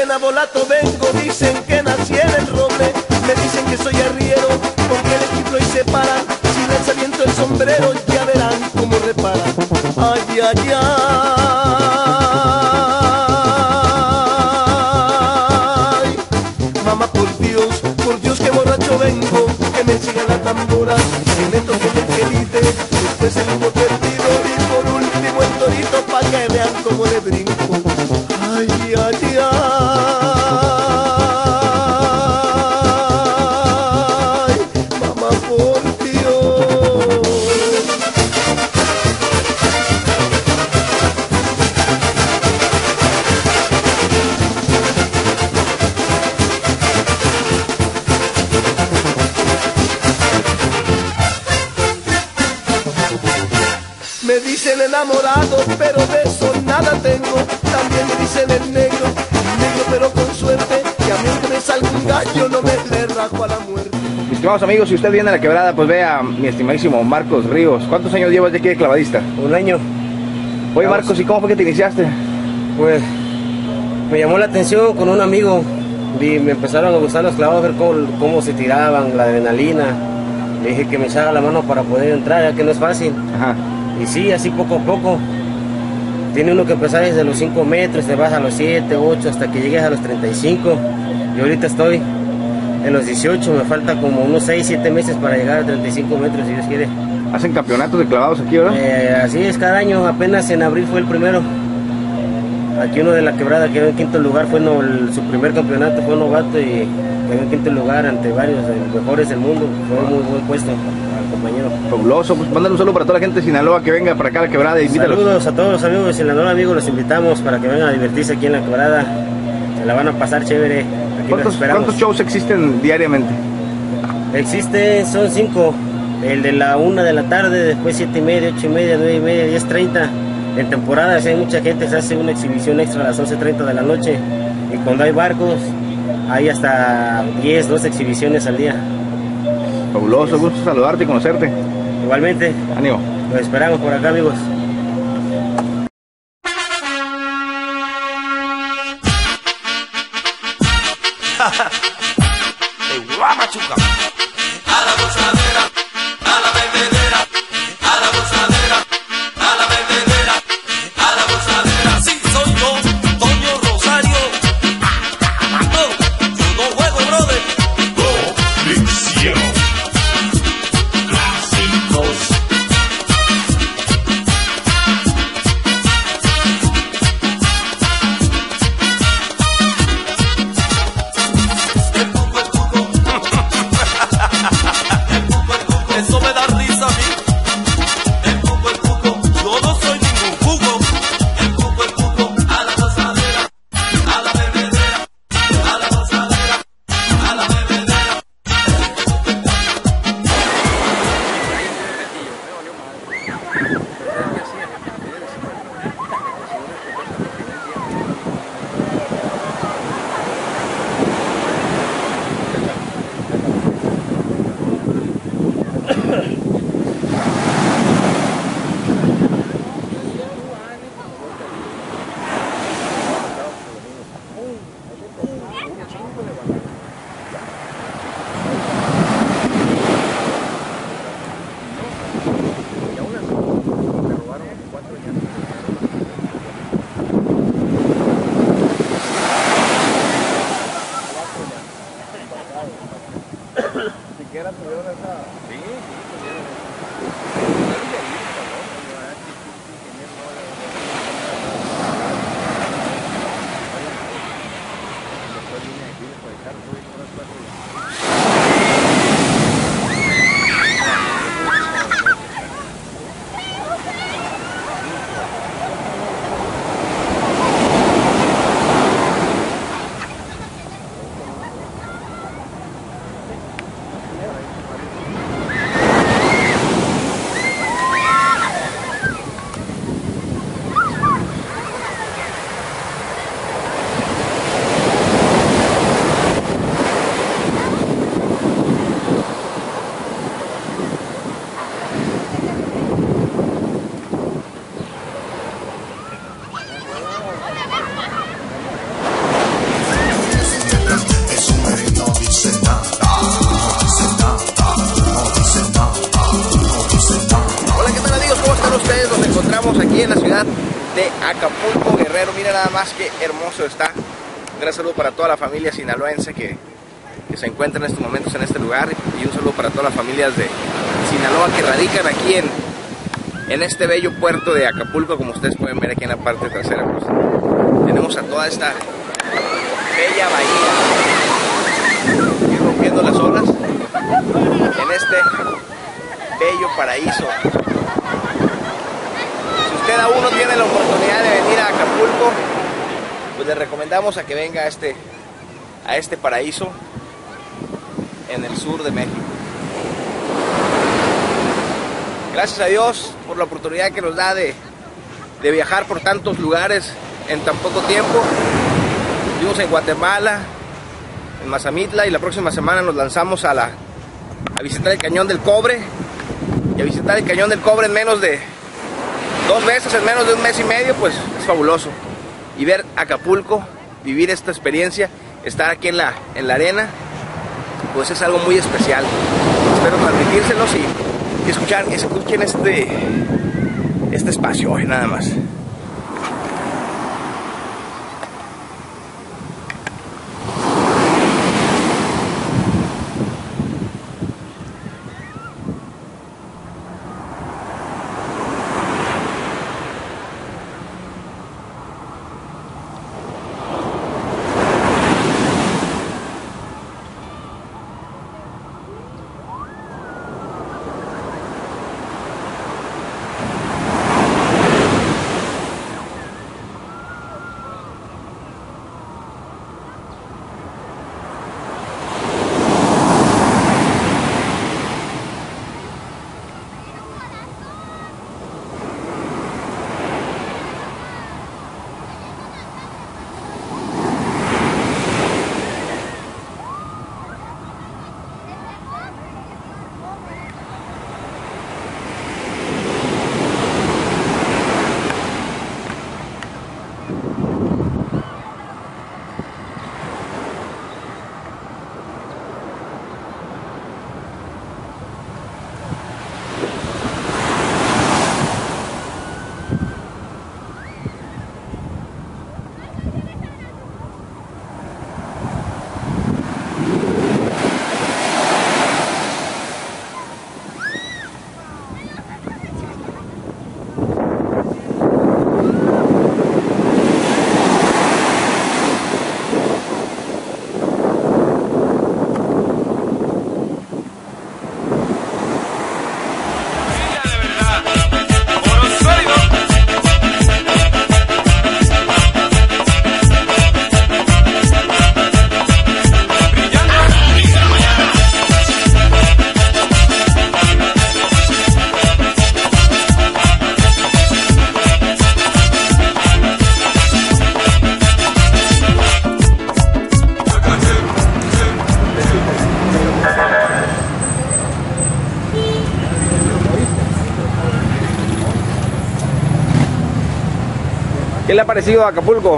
de Nabolato vengo, dicen que nací en el roble. Me dicen que soy arriero, porque el equipo y se para. Si lanzamiento el sombrero, ya verán cómo repara. Ay, ay, ay. Mamá, por Dios, que borracho vengo, que me siga la tambora, que me toque el quelite, después el humo perdido y por último el torito, pa' que vean cómo le brinco. Ay, ay, ay. Mamá, por Dios. Me dicen enamorado, pero de eso nada tengo. También me dicen el negro pero con suerte. Que a mí que me salga un gallo no me le rajo a la muerte. Mis estimados amigos, si usted viene a La Quebrada, pues vea a mi estimadísimo Marcos Ríos. ¿Cuántos años llevas de aquí de clavadista? Un año. Oye Marcos, ¿y cómo fue que te iniciaste? Pues me llamó la atención con un amigo y me empezaron a gustar los clavados, ver cómo se tiraban, la adrenalina. Le dije que me echara la mano para poder entrar, ya que no es fácil. Ajá. Y sí, así poco a poco. Tiene uno que empezar desde los 5 metros, te vas a los 7, 8, hasta que llegues a los 35. Y ahorita estoy en los 18, me falta como unos 6, 7 meses para llegar a 35 metros, si Dios quiere. ¿Hacen campeonatos de clavados aquí, verdad? Así es, cada año, apenas en abril fue el primero. Aquí uno de La Quebrada quedó en quinto lugar, fue su primer campeonato, fue novato y quedó en quinto lugar ante varios mejores del mundo. Fue un muy buen puesto al compañero. Fabuloso, pues mándale un saludo para toda la gente de Sinaloa que venga para acá a La Quebrada y invítalos. Saludos a todos los amigos de Sinaloa, amigos, los invitamos para que vengan a divertirse aquí en La Quebrada. Se la van a pasar chévere, aquí los esperamos. ¿Cuántos shows existen diariamente? Son 5, el de la 1 de la tarde, después 7:30, 8:30, 9:30, 10:30. En temporadas hay mucha gente, se hace una exhibición extra a las 11:30 de la noche. Y cuando hay barcos, hay hasta 10, 12 exhibiciones al día. Fabuloso, gusto saludarte y conocerte. Igualmente. Ánimo. Los esperamos por acá, amigos. ustedes, nos encontramos aquí en la ciudad de Acapulco, Guerrero. Miren nada más qué hermoso está. Un gran saludo para toda la familia sinaloense que se encuentra en estos momentos en este lugar, y un saludo para todas las familias de Sinaloa que radican aquí en este bello puerto de Acapulco. Como ustedes pueden ver aquí en la parte trasera, pues, tenemos a toda esta bella bahía y rompiendo las olas en este bello paraíso. Si usted aún no tiene la oportunidad de venir a Acapulco, pues le recomendamos a que venga a este paraíso en el sur de México. Gracias a Dios por la oportunidad que nos da de viajar por tantos lugares en tan poco tiempo. Estuvimos en Guatemala, en Mazamitla, y la próxima semana nos lanzamos a visitar el Cañón del Cobre. Y a visitar el Cañón del Cobre en menos de 2 veces, en menos de 1 mes y medio, pues es fabuloso. Y ver Acapulco, vivir esta experiencia, estar aquí en la arena, pues es algo muy especial. Espero transmitírselos y escuchen este espacio hoy nada más. ¿Qué le ha parecido a Acapulco?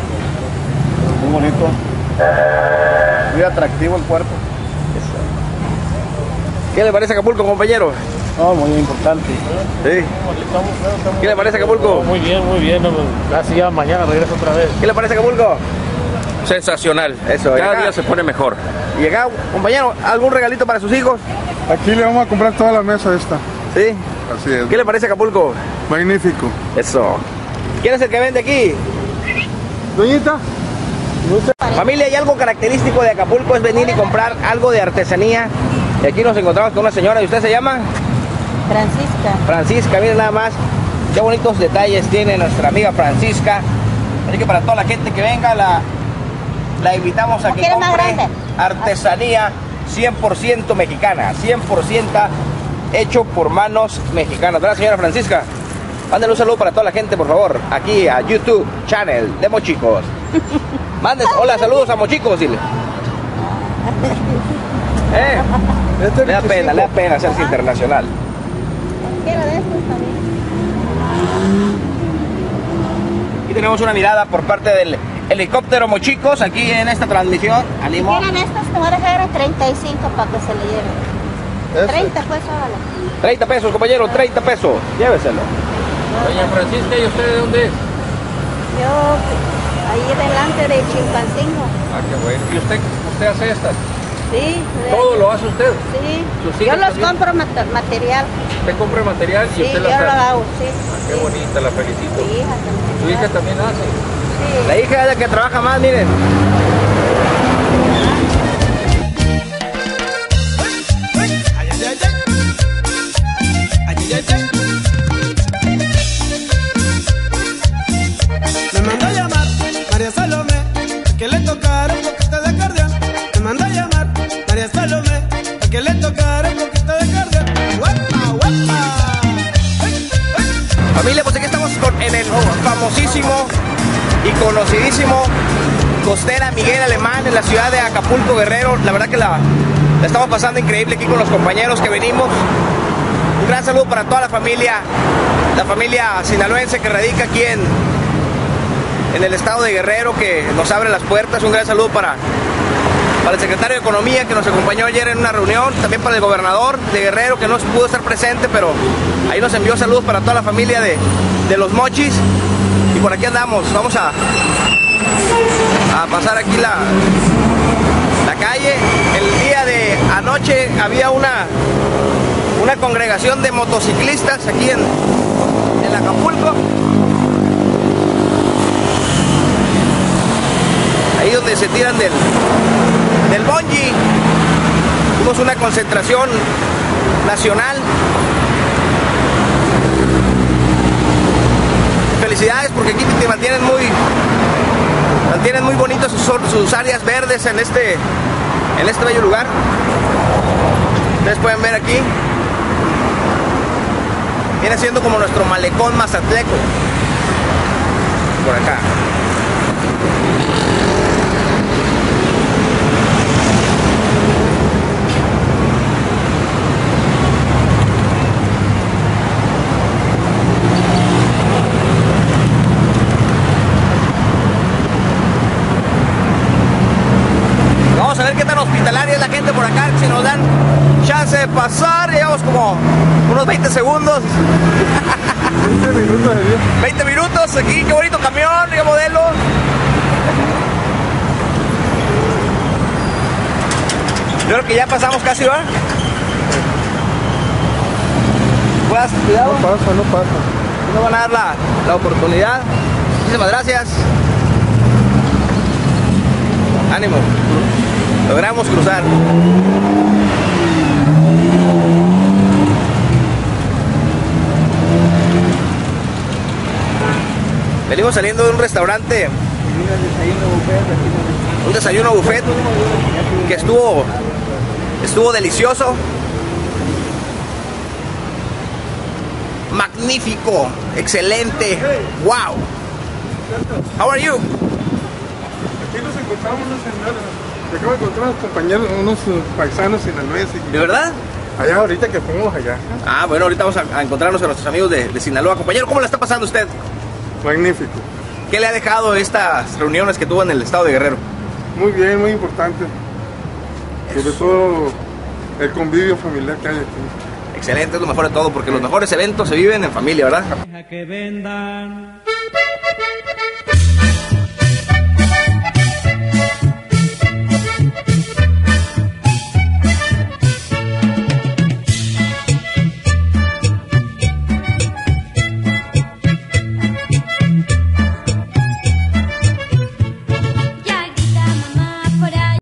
Muy bonito, muy atractivo el puerto. ¿Qué le parece a Acapulco, compañero? No, muy importante. Sí. ¿Qué le parece a Acapulco? Muy bien, casi ya mañana regreso otra vez. ¿Qué le parece a Acapulco? Sensacional. Eso, cada acá día se pone mejor. Y acá, compañero, ¿algún regalito para sus hijos? Aquí le vamos a comprar toda la mesa esta. Sí. Así es. ¿Qué le parece a Acapulco? Magnífico. Eso. ¿Quién es el que vende aquí? Doñita. Familia, y algo característico de Acapulco es venir y comprar algo de artesanía. Y aquí nos encontramos con una señora. ¿Y usted se llama? Francisca. Francisca, miren nada más qué bonitos detalles tiene nuestra amiga Francisca. Así que para toda la gente que venga, la invitamos a que compre artesanía 100% mexicana, 100% hecho por manos mexicanas. ¿Verdad, señora Francisca? Mándale un saludo para toda la gente, por favor, aquí a YouTube Channel de Mochicos. Manden, hola, saludos a Mochicos, dile. Le da pena hacerse internacional. Quiero de estos también. Aquí tenemos una mirada por parte del helicóptero Mochicos, aquí en esta transmisión. Animo. Quieren estos, te voy a dejar a 35 para que se le lleven. 30 pues, órale. 30 pesos, compañero, 30 pesos. Lléveselo. Doña Francisca, ¿y usted de dónde es? Yo, ahí delante de Chilpancingo. Ah, qué bueno. ¿Y usted hace estas? Sí. ¿Todo lo hace usted? Sí. ¿Sus Yo hijas los también? compro material. ¿Usted compra material y Sí, usted yo las lo hace? hago, sí. Qué bonita, la felicito. Mi hija también. ¿Su hija también hace? Sí. La hija es la que trabaja más, miren. Me mandó a llamar María Salomé, a que le tocara un poquito de acordeón. Me mandó a llamar María Salomé, a que le tocara un poquito de acordeón. ¡Guapa, guapa! Familia, pues aquí estamos en el famosísimo y conocidísimo Costera Miguel Alemán en la ciudad de Acapulco, Guerrero. La verdad que la estamos pasando increíble aquí con los compañeros que venimos. Un gran saludo para toda la familia sinaloense que radica aquí en el estado de Guerrero, que nos abre las puertas. Un gran saludo para el secretario de Economía que nos acompañó ayer en una reunión, también para el gobernador de Guerrero que no pudo estar presente, pero ahí nos envió saludos para toda la familia de los Mochis. Y por aquí andamos, vamos a pasar aquí la calle. El día de anoche había una congregación de motociclistas aquí en Acapulco. Ahí donde se tiran del bungee. Tuvimos una concentración nacional. Felicidades porque aquí te mantienen muy bonitas sus áreas verdes en este bello lugar. Ustedes pueden ver aquí. Viene siendo como nuestro malecón mazatleco. Por acá. Vamos a ver qué tan hospitalaria es la gente por acá, si nos dan chance de pasar. Llevamos como unos 20 segundos. 20 minutos de día. 20 minutos aquí, qué bonito camión, qué modelo. Yo creo que ya pasamos casi, ¿verdad? Cuidado. No pasa. Nos van a dar la oportunidad. Muchísimas gracias. Ánimo. Logramos cruzar. Venimos saliendo de un restaurante, un desayuno buffet que estuvo delicioso, magnífico, excelente, wow. How are you? Aquí nos encontramos te acabo de encontrar unos compañeros, unos paisanos sinaloenses. ¿De verdad? Allá ahorita que fuimos allá. Ah, bueno, ahorita vamos a encontrarnos con nuestros amigos de Sinaloa. Compañero, ¿cómo le está pasando usted? Magnífico. ¿Qué le ha dejado estas reuniones que tuvo en el estado de Guerrero? Muy bien, muy importante. Sobre todo el convivio familiar que hay aquí. Excelente, es lo mejor de todo, porque los mejores eventos se viven en familia, ¿verdad? Que vendan